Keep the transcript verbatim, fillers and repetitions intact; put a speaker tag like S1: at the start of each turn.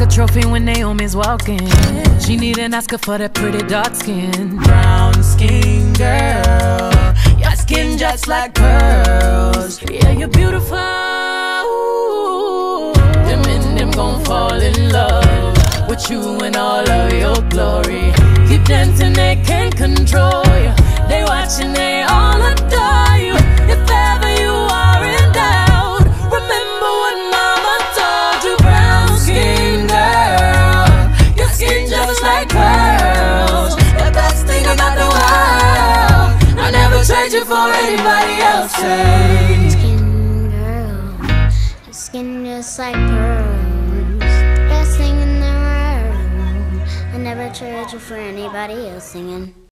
S1: trophy when Naomi's walking. She need an Oscar for that pretty dark skin. Brown skin girl, your skin just like pearls. Yeah, you're beautiful. Them and them gon' fall in love with you in all of your glory. Keep dancing, they can't control you. They watching, they all adore you. If ever you are in doubt, remember what mama told you. Brown skin girl, your skin just like pearls. The best thing about the world, I never trade you for anybody else. Say,
S2: skin girl, your skin just like pearls. Best thing in the world, I never trade you for anybody else. Singing.